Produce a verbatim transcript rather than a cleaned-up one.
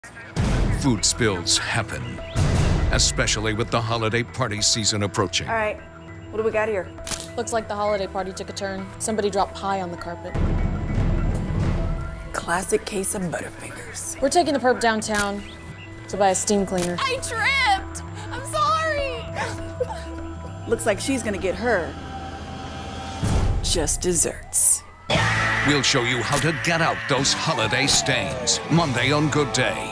Food spills happen, especially with the holiday party season approaching. All right, what do we got here? Looks like the holiday party took a turn. Somebody dropped pie on the carpet. Classic case of Butterfingers. We're taking the perp downtown to buy a steam cleaner. I tripped! I'm sorry! Looks like she's gonna get her just desserts. We'll show you how to get out those holiday stains. Monday on Good Day.